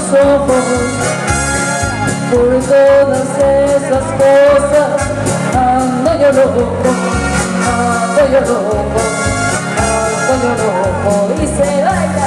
ojos. Por todas esas cosas ando yo loco, ando yo loco, ando yo loco y se baila.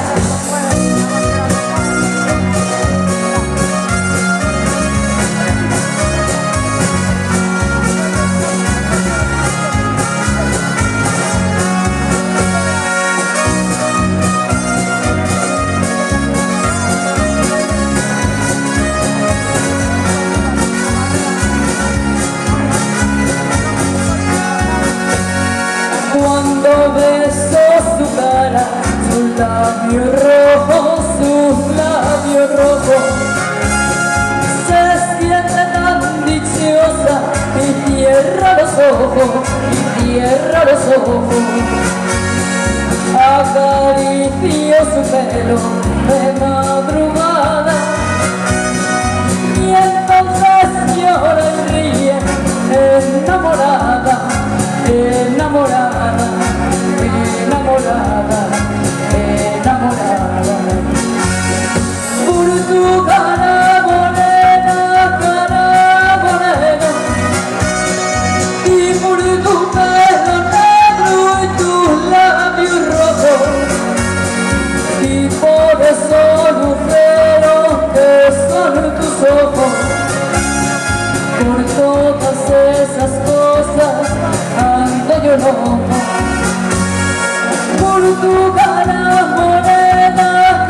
Cuando beso su cara, sus labios rojos, se siente tan dichosa y cierra los ojos, acaricio su pelo de madrugada y entonces llora y ríe, enamorada, enamorada, enamorada, enamorada. Por tu cara morena, y por tu pelo negro y tus labios rojos, y por esos luceros que son tus ojos. Por todas esas cosas ando yo loco. Por tu cara morena,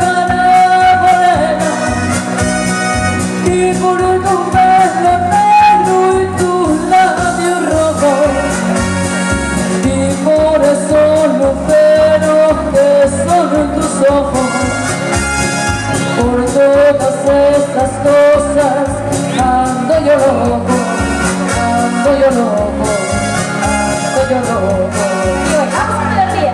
y por tu pelo negro y tus labios rojos, y por esos luceros que son tus ojos. Por todas estas cosas ando yo loco, ando yo loco, ando yo loco. Y bailamos con alegría.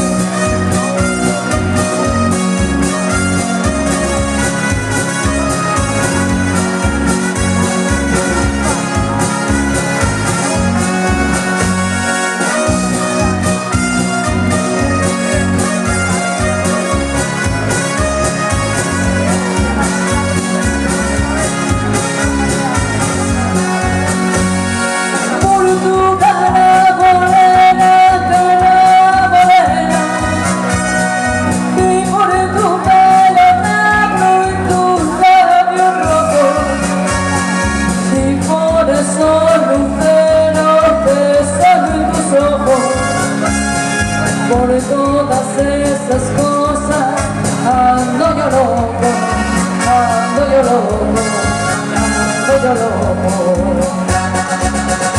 Por todas esas cosas ando yo loco, ando yo loco, ando yo loco.